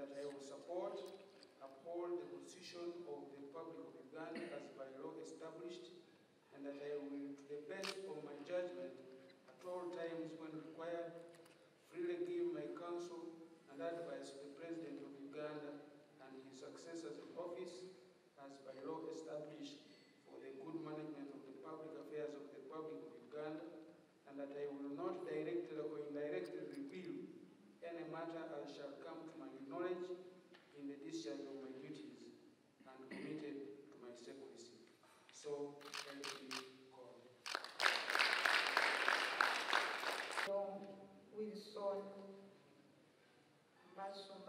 that I will support, uphold the Constitution of the Republic of Uganda as by law established, and that I will, to the best of my judgment, at all times when required, freely give my counsel and advice to the President of Uganda and his successors in office as by law established for the good management of the public affairs of the Republic of Uganda, and that I will not directly or indirectly reveal any matter as shall come to my knowledge in the discharge of my duties and committed to my secrecy. So, help me God. John Wilson Mbaso